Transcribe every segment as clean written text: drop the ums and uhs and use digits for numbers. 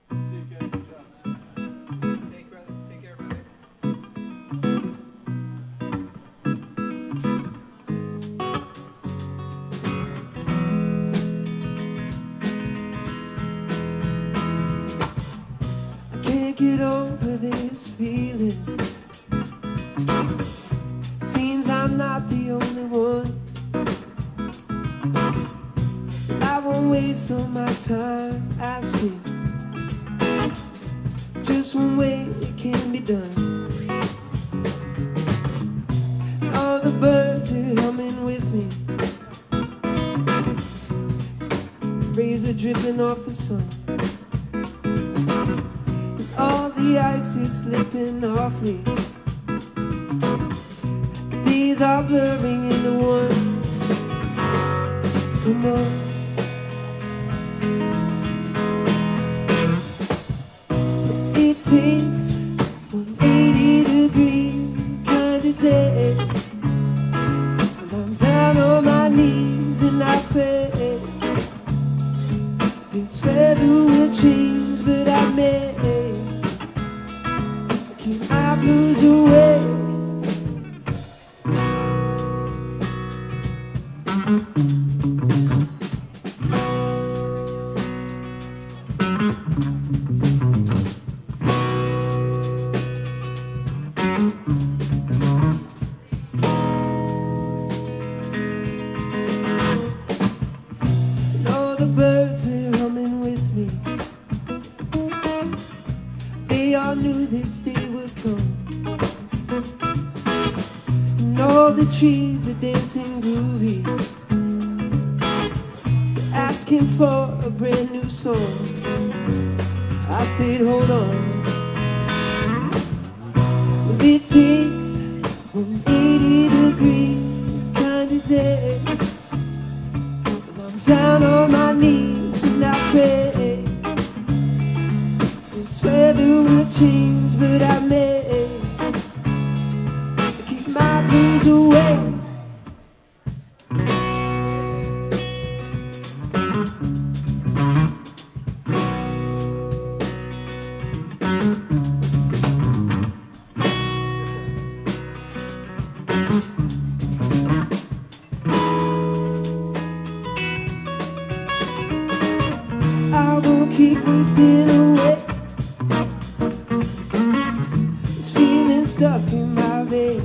See you guys. Good job. Take care, brother. I can't get over this feeling. Seems I'm not the only one. I won't waste all my time asking just one way it can be done. And all the birds are humming with me, rays are dripping off the sun, and all the ice is slipping off me. These are blurring into one. Come on. It takes 180-degree kind of day, and I'm down on my knees and I pray this weather will change, but I may keep my blues away. And all the birds are humming with me. They all knew this day would come. And all the trees are dancing groovy, asking for a brand new song. I said, hold on. Well, it takes 180-degree kind of day, and I'm down on my knees and I pray this weather will change, but I may keep my blues away. I won't keep wasting away this feeling stuck in my veins.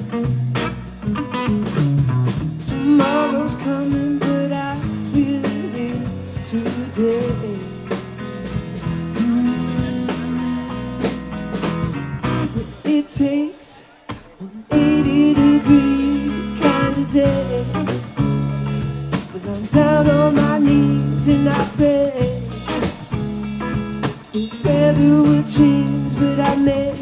Tomorrow's coming, but I will live today. It takes 180-degree kind of day, but I'm down on my knees and I pray this weather will change, but I may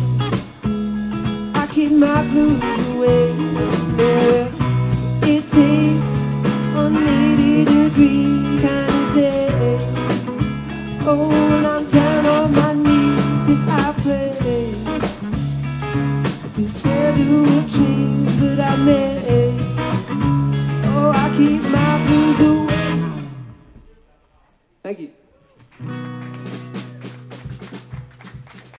keep my blues away. Yeah. It takes 180-degree kind of day. Oh, and I'm down on my knees and I pray this weather will change, but I may. Oh, I keep my blues away. Thank you.